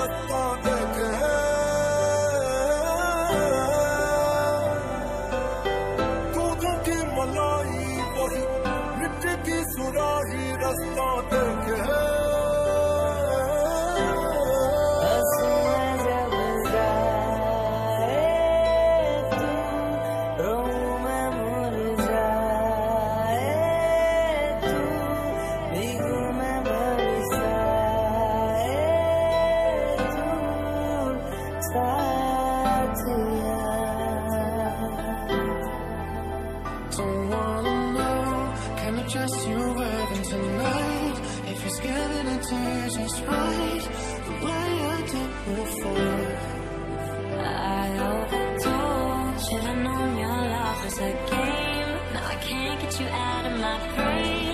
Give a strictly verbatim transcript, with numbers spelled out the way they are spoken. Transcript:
रास्ता देखे दूध की मलाई वही मिट्टी की सुराही रास्ता देखे Don't wanna know, can I trust you even tonight? If you're scared then it tastes just right, the way I did before. I overdosed, should've known your love was a game. Now I can't get you out of my brain.